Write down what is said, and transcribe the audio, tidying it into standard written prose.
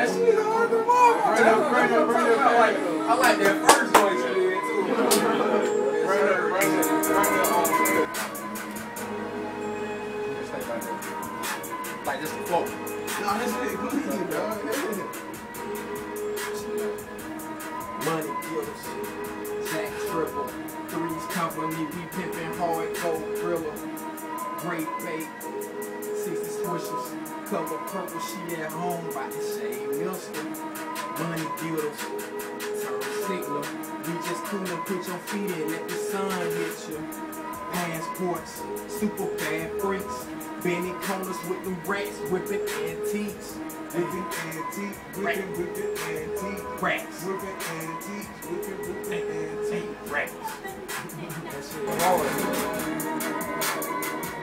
That shit hard to move. I like that first voice you did too. Bring it on. Just like that. Like just a flow. Nah, that shit clean, dog. Money dealers, Jack Triple, Three's Company, we pimpin' hardcore thriller. Great bait, 60 swishers, color purple, she at home, by the shade Milster. Money dealers, turn signaler, we just coolin', put your feet in, let the sun hit you. Passports, super bad freaks, Benny corners with them rats, whipping antiques. Whipping antique, whipping antique, rats. Whipping antique, whipping antique, rats. That shit hard.